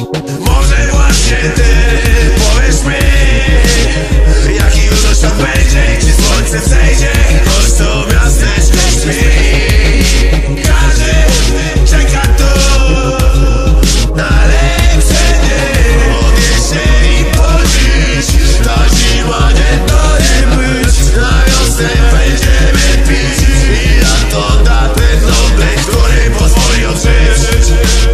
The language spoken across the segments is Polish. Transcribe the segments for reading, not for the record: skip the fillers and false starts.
Może właśnie ty powiesz mi, jaki jutro świat będzie, czy słońce wzejdzie, choć to miasteczko śpi. Każdy czeka tu na lepsze dni. Odnieś się i podziś, ta zima nie dojdzie być. Na wiosnę będziemy pić i lato da ten oddech, który pozwoli odżyć.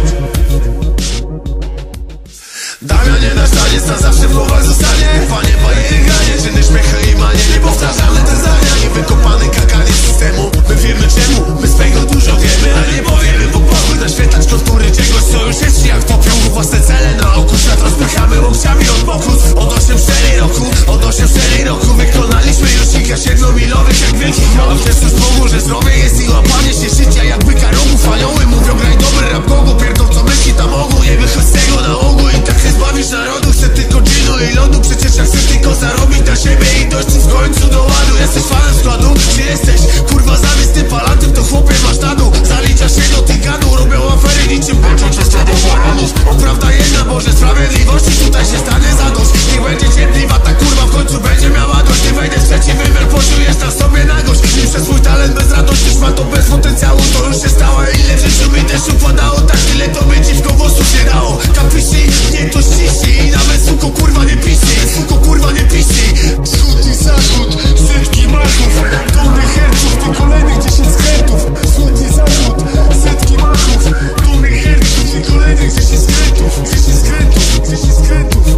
Damianie nasz taniec na zawsze w głowach zostanie. Panie, panie, granie, czyny, śmiechy i manie. Niepowtarzalne te zdania, niewykopany kagań systemu. My wiemy czemu, my swego dużo wiemy, a nie powiemy, bo pokój naświetlać kontury czegoś, co już jest jak popiół. Własne cele na oku, świat rozpychamy łokciami od pokus. Od 8-4 roku, od 8-4 roku wykonaliśmy już kilka 7-milowych jak wielkich rok. Przez Bogu, że zdrowie jest i łapanie się życia jak byka rogów. Anioły mówią, graj dobry rap gogo, pierdol co myśli tam ogół. Nie wychodź z tego na ogół i tak zbawisz narodu. Chcę tylko ginu i lodu, przecież ja chcę tylko zarobić na siebie i dojść w końcu do ładu. Jesteś fanem składu, czy jesteś kurwa zamiast tym palantem, to chłopie masz na dół. Zaliczasz się do tych gadów, robią afery niczym boczą przez stado baranów. Prawda jedna, Boże sprawiedliwości, tutaj się stanie zadość. Niech będzie cierpliwa, ta kurwa w końcu będzie miała dość. Nie wejdę w trzeci wymiar, poczujesz na sobie nagość. Nie przez swój talent bez radości, już ma to bez potencjału. To już się stało, ile w życiu mi też upadało. Tak tyle to by dziwko włosów nie dało. Kapiszy, nie to ścisi i nawet suko kurwa nie pisi. Suko kurwa nie pisi. Wschód i zachód, setki machów, dumnych herców, ty kolejnych 10 skrętów. Wschód i zachód, setki machów, dumnych herców, ty kolejnych 10 skrętów. 10 skrętów, 10 skrętów.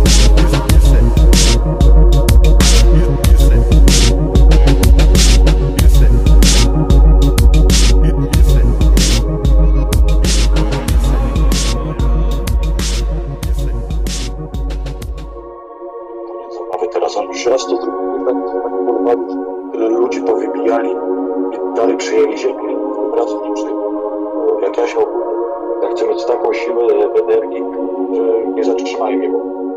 A wy teraz on już raz to zrobili, tak porwali, tyle ludzi powybijali i dalej przyjęli ziemię i tym razem nie przyjęli. Jak ja się ja chcę mieć taką siłę w energii, że nie zatrzymajmy go.